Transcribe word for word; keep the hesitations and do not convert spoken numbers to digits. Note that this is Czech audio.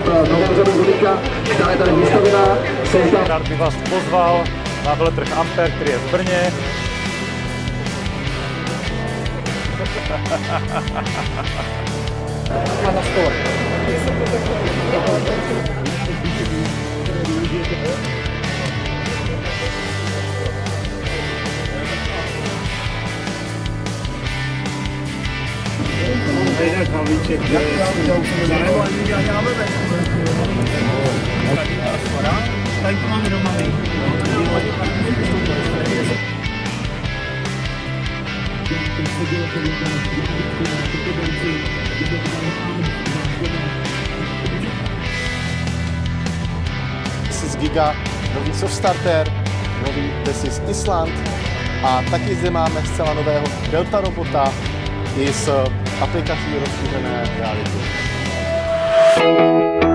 novou řadu Rubika, která je tady vystavená. Rád bych vás pozval na veletrh Ampere, který je v Brně. A na stole. Jinak Havlíček, tady to máme doma. This Giga, nový Softstarter, nový This is Island a taky zde máme zcela nového Delta robota i s aplikací rozšířené reality.